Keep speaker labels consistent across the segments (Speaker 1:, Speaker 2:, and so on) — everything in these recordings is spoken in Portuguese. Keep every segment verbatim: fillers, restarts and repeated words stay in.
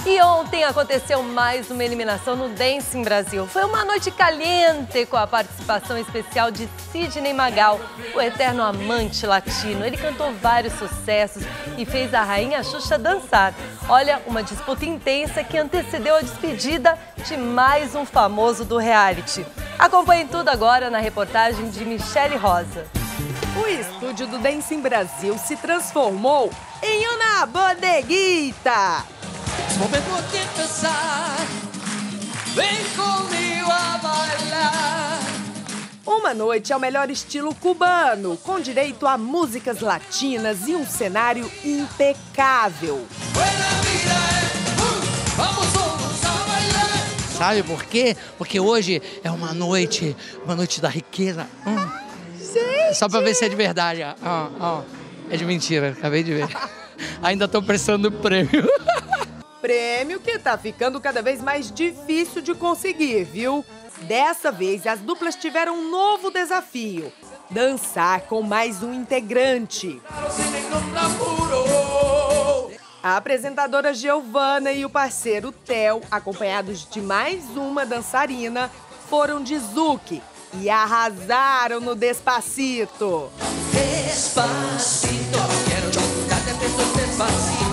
Speaker 1: E ontem aconteceu mais uma eliminação no Dancing Brasil. Foi uma noite caliente com a participação especial de Sidney Magal, o eterno amante latino. Ele cantou vários sucessos e fez a rainha Xuxa dançar. Olha, uma disputa intensa que antecedeu a despedida de mais um famoso do reality. Acompanhe tudo agora na reportagem de Michele Rosa.
Speaker 2: O estúdio do Dancing Brasil se transformou em uma bodeguita.
Speaker 3: Momento de empezar, vem comigo a bailar.
Speaker 2: Uma noite ao melhor estilo cubano, com direito a músicas latinas e um cenário impecável.
Speaker 4: Sabe por quê? Porque hoje é uma noite, uma noite da riqueza. Hum.
Speaker 2: Gente!
Speaker 4: Só pra ver se é de verdade. Ó, ó. É de mentira, acabei de ver. Ainda tô prestando o prêmio.
Speaker 2: Prêmio que tá ficando cada vez mais difícil de conseguir, viu? Dessa vez, as duplas tiveram um novo desafio: dançar com mais um integrante. A apresentadora Giovana e o parceiro Theo, acompanhados de mais uma dançarina, foram de Zouk e arrasaram no Despacito.
Speaker 3: Despacito, quero tocar de besos despacito.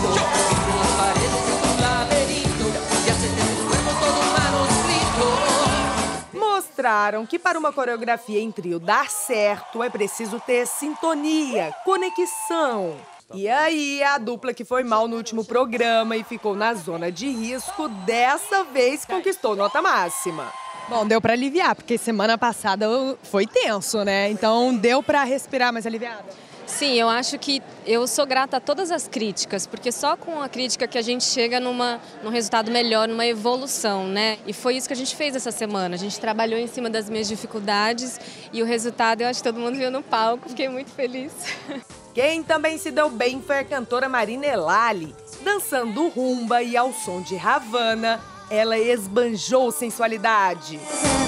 Speaker 2: Mostraram que para uma coreografia em trio dar certo é preciso ter sintonia, conexão. E aí, a dupla que foi mal no último programa e ficou na zona de risco, dessa vez conquistou nota máxima.
Speaker 5: Bom, deu pra aliviar, porque semana passada foi tenso, né? Então deu pra respirar mais aliviada.
Speaker 6: Sim, eu acho que eu sou grata a todas as críticas, porque só com a crítica que a gente chega numa, num resultado melhor, numa evolução, né? E foi isso que a gente fez essa semana. A gente trabalhou em cima das minhas dificuldades e o resultado eu acho que todo mundo viu no palco, fiquei muito feliz.
Speaker 2: Quem também se deu bem foi a cantora Marina Elali. Dançando rumba e ao som de Havana, ela esbanjou sensualidade.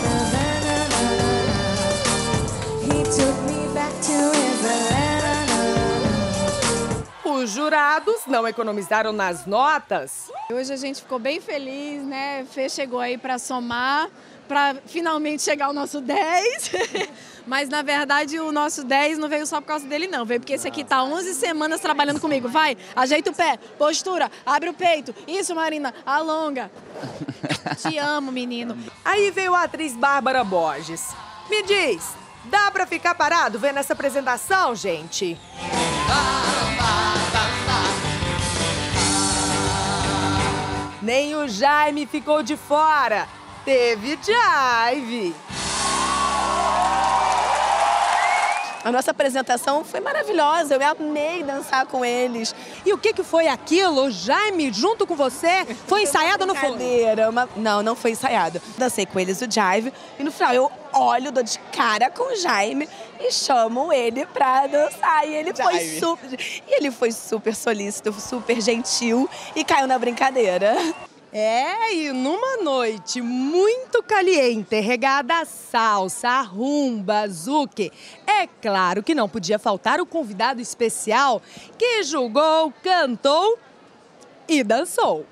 Speaker 2: Os jurados não economizaram nas notas.
Speaker 7: Hoje a gente ficou bem feliz, né? Fê chegou aí para somar, para finalmente chegar ao nosso dez. Mas, na verdade, o nosso dez não veio só por causa dele, não. Veio porque esse aqui tá onze semanas trabalhando comigo. Vai, ajeita o pé, postura, abre o peito. Isso, Marina, alonga. Te amo, menino.
Speaker 2: Aí veio a atriz Bárbara Borges. Me diz, dá pra ficar parado vendo essa apresentação, gente? Nem o Jaime ficou de fora. Teve jive.
Speaker 8: A nossa apresentação foi maravilhosa, eu amei dançar com eles.
Speaker 5: E o que, que foi aquilo? O Jaime, junto com você, foi ensaiado no fundo?
Speaker 8: Uma... Não, não foi ensaiado. Dancei com eles o jive e no final eu olho, dou de cara com o Jaime e chamo ele pra dançar. E ele foi super, e ele foi super solícito, super gentil e caiu na brincadeira.
Speaker 5: É, e numa noite muito caliente, regada a salsa, a rumba, zouk, é claro que não podia faltar o convidado especial que julgou, cantou e dançou.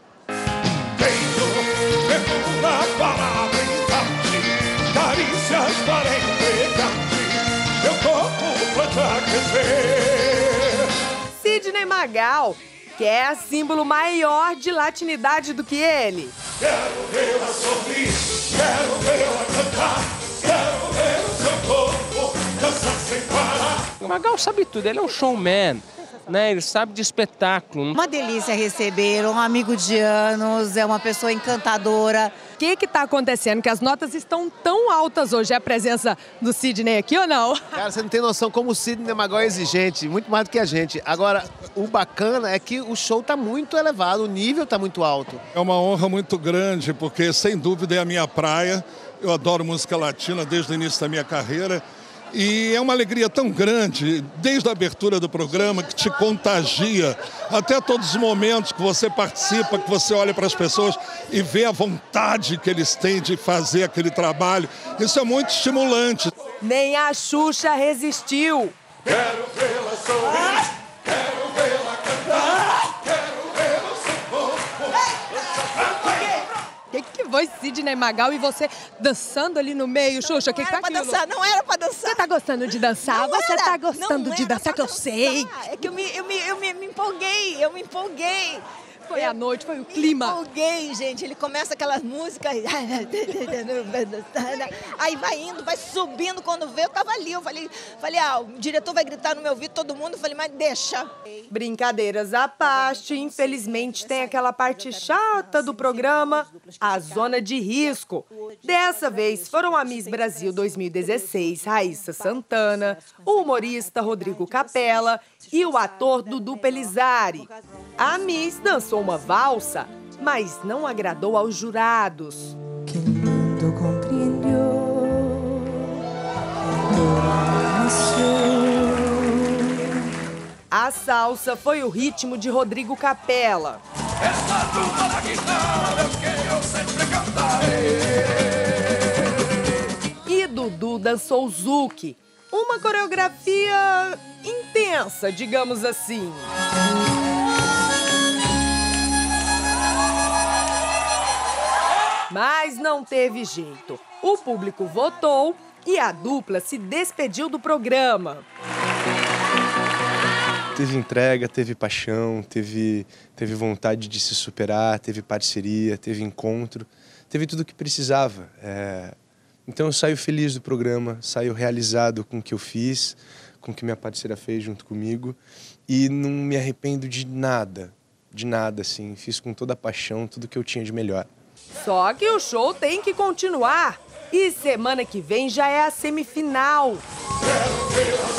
Speaker 2: Sidney Magal, que é símbolo maior de latinidade do que ele.
Speaker 9: Quero vê-la sorrir, quero vê-la cantar, quero ver o seu corpo dançar sem parar.
Speaker 10: O Magal sabe tudo, ele é um showman, né? Ele sabe de espetáculo.
Speaker 11: Uma delícia receber, um amigo de anos, é uma pessoa encantadora.
Speaker 5: O que que tá acontecendo? Que as notas estão tão altas hoje. É a presença do Sidney aqui ou não?
Speaker 12: Cara, você não tem noção como o Sidney Magal é exigente, muito mais do que a gente. Agora, o bacana é que o show tá muito elevado, o nível tá muito alto.
Speaker 13: É uma honra muito grande, porque sem dúvida é a minha praia. Eu adoro música latina desde o início da minha carreira. E é uma alegria tão grande, desde a abertura do programa, que te contagia, até todos os momentos que você participa, que você olha para as pessoas e vê a vontade que eles têm de fazer aquele trabalho. Isso é muito estimulante.
Speaker 2: Nem a Xuxa resistiu.
Speaker 9: Quero vê-la sorrir, quero vê-la cantar, quero ver o seu corpo dançar
Speaker 5: foi Sidney Magal e você dançando ali no meio, Xuxa, o que que tá
Speaker 14: Não era
Speaker 5: aquilo?
Speaker 14: pra dançar, não era pra dançar.
Speaker 5: Você tá gostando de dançar?
Speaker 14: Não
Speaker 5: Você
Speaker 14: era,
Speaker 5: tá gostando
Speaker 14: não
Speaker 5: de
Speaker 14: era
Speaker 5: dançar, que
Speaker 14: pra
Speaker 5: eu sei.
Speaker 14: dançar. É que eu me, eu me, eu me, me empolguei, eu me empolguei.
Speaker 5: Foi a noite, foi o clima.
Speaker 14: Me empolguei, gente. Ele começa aquelas músicas. Aí vai indo, vai subindo. Quando vê, eu tava ali. Eu falei, falei, ah, o diretor vai gritar no meu ouvido, todo mundo. Eu falei, mas deixa.
Speaker 2: Brincadeiras à parte, infelizmente tem aquela parte chata do programa, a zona de risco. Dessa vez foram a Miss Brasil dois mil e dezesseis, Raíssa Santana, o humorista Rodrigo Capella e o ator Dudu Pelizari. A Miss dançou uma valsa, mas não agradou aos jurados.
Speaker 3: Que mundo compreendeu.
Speaker 2: A salsa foi o ritmo de Rodrigo Capella.
Speaker 9: Essa dupla da guitarra é o que eu sempre cantarei.
Speaker 2: E Dudu dançou Zouk, uma coreografia intensa, digamos assim. Mas não teve jeito. O público votou e a dupla se despediu do programa.
Speaker 15: Teve entrega, teve paixão, teve, teve vontade de se superar, teve parceria, teve encontro, teve tudo o que precisava. É... Então eu saio feliz do programa, saio realizado com o que eu fiz, com o que minha parceira fez junto comigo e não me arrependo de nada, de nada, assim. Fiz com toda a paixão tudo que eu tinha de melhor.
Speaker 2: Só que o show tem que continuar. E semana que vem já é a semifinal.
Speaker 9: Quero ver